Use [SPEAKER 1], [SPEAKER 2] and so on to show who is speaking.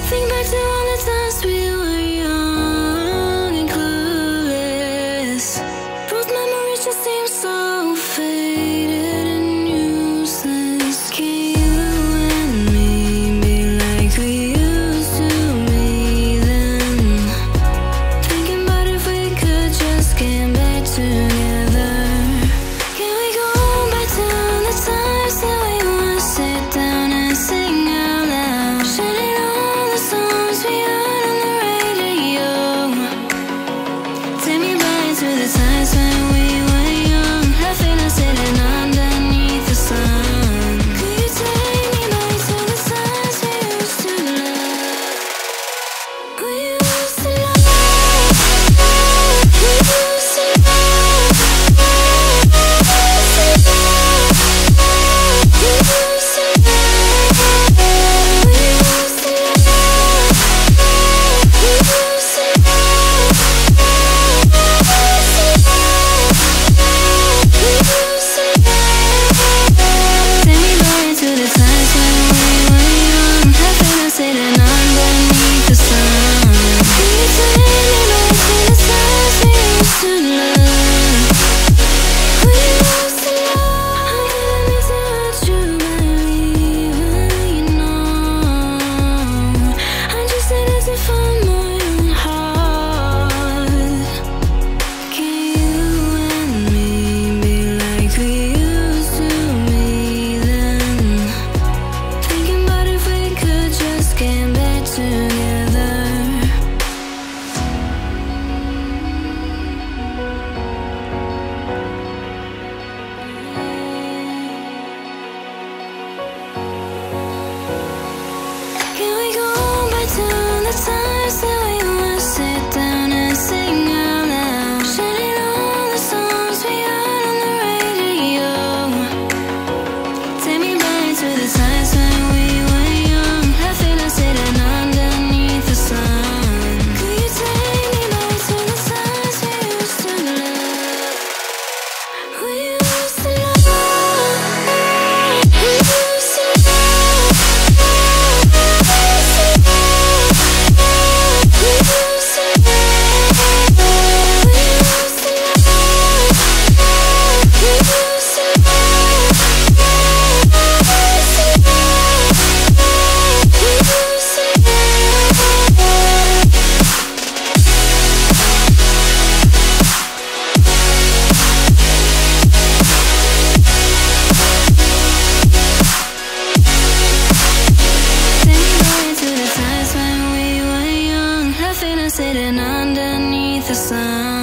[SPEAKER 1] Think back to all the times we were young and clueless. Both memories just seem so faded and useless. Can you and me be like we used to be then? Thinking about if we could just get back together. Can we go back to the times that we would sit down and sing out loud, shouting all the songs we heard on the radio? Take me back to the times when we were young, laughing and sitting underneath the sun. Could you take me back to the times we used to love? We used to love. We used to love. We used to love. We used to love. We used to love. We used to love. Take me back to the times when we were young, laughing and sitting underneath the sun. Can you take me back to the times we used to love? We used to love. I'm giving me to hurt you, baby, you know. I'm just in it to find my own heart. Can you and me be like we used to be then? Thinking about if we could just get back together. Can we go back to the times that we would sit down and sing out loud, shouting all the songs we heard on the radio? Take me back to the times when we were young, laughing and sitting underneath the sun. Could you take me back to the times we used to love? We used to love. We used to love. We used to love. We used to love. We used to love. We used to Take me back to the times when we were young, laughing and sitting underneath the sun.